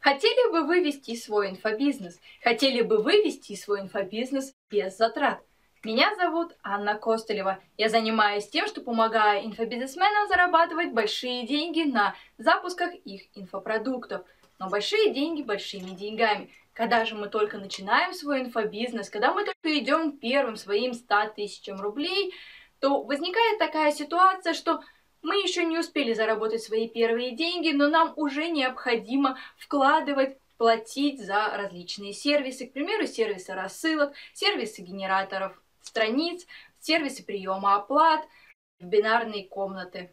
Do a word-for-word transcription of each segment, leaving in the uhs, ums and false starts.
Хотели бы вы вести свой инфобизнес? Хотели бы вы вести свой инфобизнес без затрат? Меня зовут Анна Костылева. Я занимаюсь тем, что помогаю инфобизнесменам зарабатывать большие деньги на запусках их инфопродуктов. Но большие деньги большими деньгами. Когда же мы только начинаем свой инфобизнес, когда мы только идем первым своим ста тысячам рублей, то возникает такая ситуация, что мы еще не успели заработать свои первые деньги, но нам уже необходимо вкладывать, платить за различные сервисы. К примеру, сервисы рассылок, сервисы генераторов страниц, сервисы приема оплат, бинарные комнаты.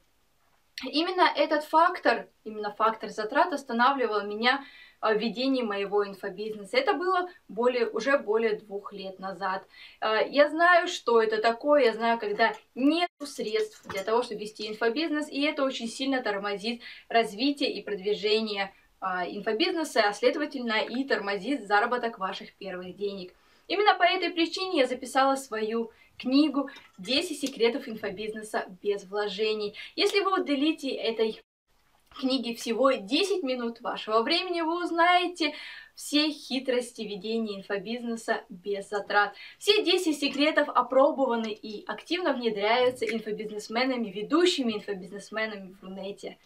Именно этот фактор, именно фактор затрат останавливал меня в ведении моего инфобизнеса. Это было более, уже более двух лет назад. Я знаю, что это такое, я знаю, когда нет средств для того, чтобы вести инфобизнес, и это очень сильно тормозит развитие и продвижение инфобизнеса, а следовательно и тормозит заработок ваших первых денег. Именно по этой причине я записала свою книгу десять секретов инфобизнеса без вложений. Если вы уделите этой книге всего десять минут вашего времени, вы узнаете все хитрости ведения инфобизнеса без затрат. Все десять секретов опробованы и активно внедряются инфобизнесменами, ведущими инфобизнесменами в Рунете.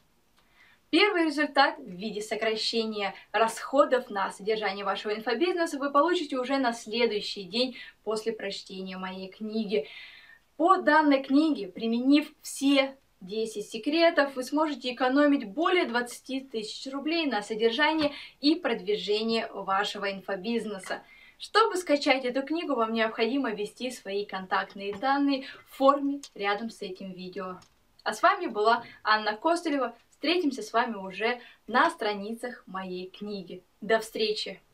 Первый результат в виде сокращения расходов на содержание вашего инфобизнеса вы получите уже на следующий день после прочтения моей книги. По данной книге, применив все десять секретов, вы сможете экономить более двадцати тысяч рублей на содержание и продвижение вашего инфобизнеса. Чтобы скачать эту книгу, вам необходимо ввести свои контактные данные в форме рядом с этим видео. А с вами была Анна Костылева. Встретимся с вами уже на страницах моей книги. До встречи!